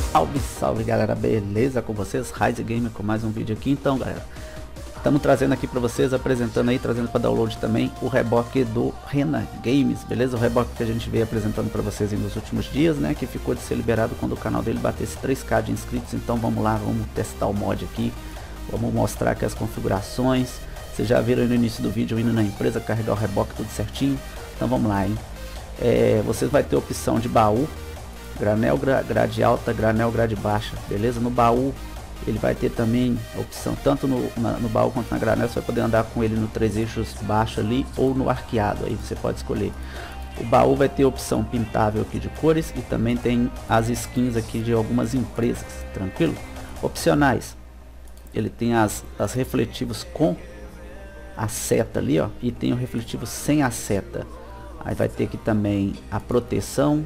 Salve, salve galera, beleza com vocês? Rise Gamer com mais um vídeo aqui. Então galera, estamos trazendo aqui para vocês, apresentando aí, trazendo para download também o reboque do Rena Games, beleza? O reboque que a gente veio apresentando para vocês nos últimos dias, né? Que ficou de ser liberado quando o canal dele batesse 3k de inscritos. Então vamos lá, vamos testar o mod aqui, vamos mostrar aqui as configurações. Vocês já viram aí no início do vídeo, indo na empresa, carregar o reboque tudo certinho. Então vamos lá, hein? Vocês vai ter opção de baú, granel, grade alta, granel, grade baixa, beleza? No baú ele vai ter também a opção, tanto no baú quanto na granel, você vai poder andar com ele no 3 eixos baixo ali ou no arqueado, aí você pode escolher. O baú vai ter opção pintável aqui de cores e também tem as skins aqui de algumas empresas, tranquilo? Opcionais, ele tem as refletivos com a seta ali, ó, e tem o refletivo sem a seta. Aí vai ter aqui também a proteção,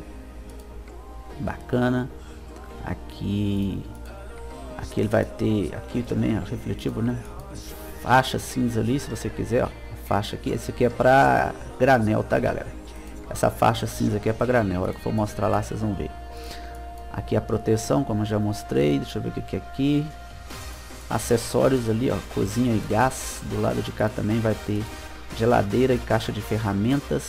bacana. Aqui ele vai ter aqui também, ó, refletivo, né? Faixa cinza ali, se você quiser, ó, faixa aqui. Esse aqui é para granel, tá galera? Essa faixa cinza aqui é para granel. A hora que eu for mostrar lá, vocês vão ver. Aqui a proteção, como eu já mostrei. Deixa eu ver o que é aqui. Acessórios ali, ó, cozinha e gás. Do lado de cá também vai ter geladeira e caixa de ferramentas.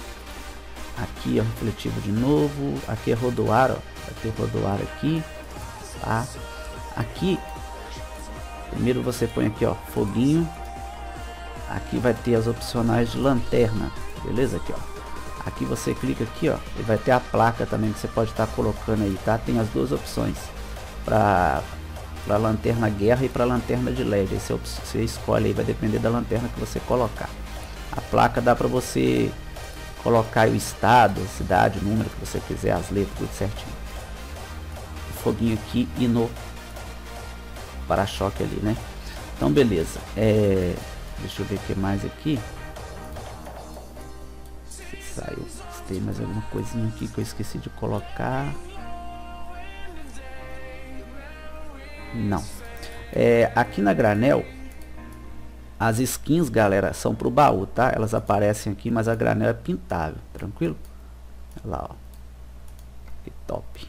Aqui é refletivo de novo. Aqui é rodoar, ó. Vai ter rodoar aqui, tá? Aqui primeiro você põe aqui, ó, foguinho. Aqui vai ter as opcionais de lanterna, beleza? Aqui, ó, aqui você clica aqui, ó, e vai ter a placa também que você pode estar colocando aí, tá? Tem as duas opções para lanterna guerra e para lanterna de LED. Aí você escolhe aí, vai depender da lanterna que você colocar. A placa dá para você colocar o estado, a cidade, o número que você quiser, as letras, tudo certinho. O foguinho aqui e no para-choque ali, né? Então beleza, deixa eu ver o que mais aqui. Se saiu, se tem mais alguma coisinha aqui que eu esqueci de colocar. Não. Aqui na granel, as skins, galera, são pro baú, tá? Elas aparecem aqui, mas a granel é pintável, tranquilo? Olha lá, ó. Que top.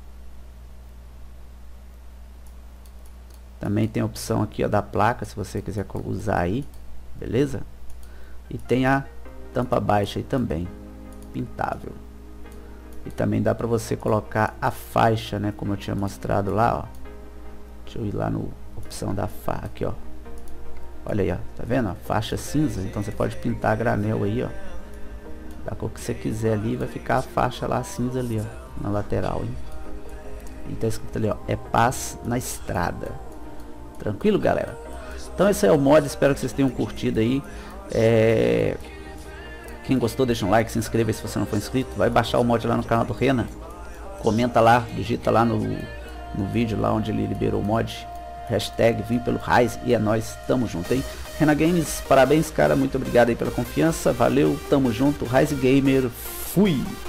Também tem a opção aqui, ó, da placa, se você quiser usar aí, beleza? E tem a tampa baixa aí também, pintável. E também dá pra você colocar a faixa, né? Como eu tinha mostrado lá, ó. Deixa eu ir lá no opção da faixa, aqui, ó. Olha aí, ó, tá vendo? Ó, faixa cinza, então você pode pintar a granel aí, ó, da cor que você quiser ali, vai ficar a faixa lá cinza ali, ó, na lateral, hein? E tá escrito ali, ó, é paz na estrada. Tranquilo, galera? Então esse é o mod, espero que vocês tenham curtido aí. Quem gostou, deixa um like, se inscreva aí se você não for inscrito. Vai baixar o mod lá no canal do Rena. Comenta lá, digita lá no vídeo lá onde ele liberou o mod. Hashtag vim pelo Rise e é nóis, tamo junto, hein? Rena Games, parabéns, cara, muito obrigado aí pela confiança, valeu, tamo junto, Rise Gamer, fui!